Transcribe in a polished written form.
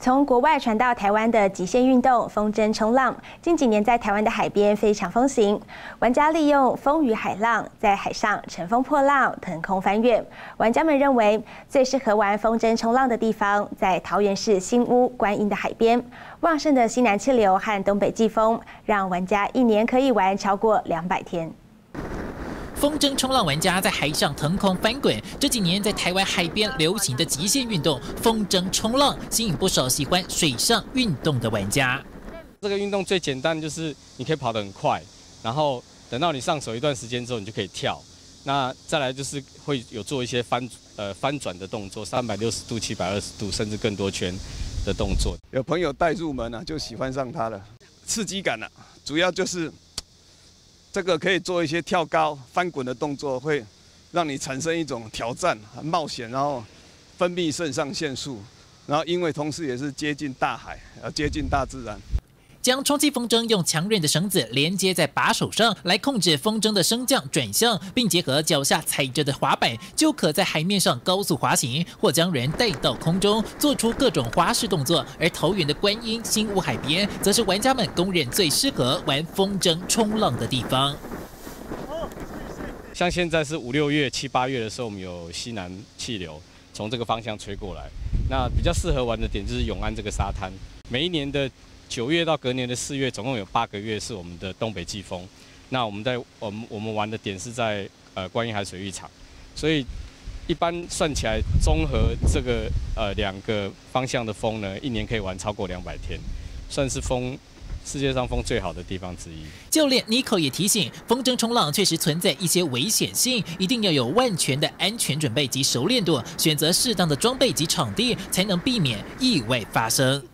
从国外传到台湾的极限运动风筝冲浪，近几年在台湾的海边非常风行。玩家利用风与海浪，在海上乘风破浪、腾空翻越。玩家们认为，最适合玩风筝冲浪的地方在桃园市新屋观音的海边。旺盛的西南气流和东北季风，让玩家一年可以玩超过200天。 风筝冲浪玩家在海上腾空翻滚，这几年在台湾海边流行的极限运动风筝冲浪，吸引不少喜欢水上运动的玩家。 这个运动最简单，就是你可以跑得很快，然后等到你上手一段时间之后，你就可以跳。那再来就是会有做一些翻转的动作，360度、720度，甚至更多圈的动作。 有朋友带入门就喜欢上它了，刺激感主要就是。 这个可以做一些跳高、翻滚的动作，会让你产生一种挑战、很冒险，然后分泌肾上腺素，然后因为同时也是接近大海，接近大自然。 将充气风筝用强韧的绳子连接在把手上，来控制风筝的升降转向，并结合脚下踩着的滑板，就可在海面上高速滑行，或将人带到空中，做出各种花式动作。而桃园的观音新屋海边，则是玩家们公认最适合玩风筝冲浪的地方。 像现在是5、6月、7、8月的时候，我们有西南气流从这个方向吹过来，那比较适合玩的点就是永安这个沙滩。每一年的 9月到隔年的4月，总共有8个月是我们的东北季风。那我们玩的点是在观音海水浴场，所以一般算起来，综合这个2个方向的风呢，一年可以玩超过200天，算是世界上风最好的地方之一。 教练 Nico 也提醒，风筝冲浪确实存在一些危险性，一定要有万全的安全准备及熟练度，选择适当的装备及场地，才能避免意外发生。